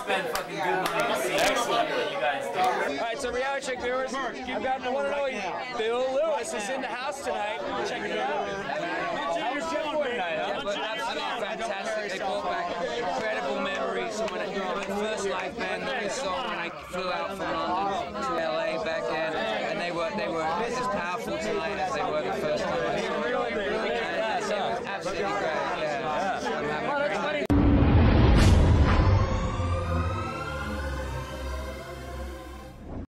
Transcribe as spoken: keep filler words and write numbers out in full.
spend fucking good money to see what you guys do. Alright, so reality check viewers, I've got the one and only Bill Lewis is in the house tonight. Check it out. How was Jetboy tonight, huh? It was absolutely fantastic. They brought back incredible memories. And when I, my first live band that I saw when I flew out from London to L A back then, and they were they were as powerful tonight as they were the first time.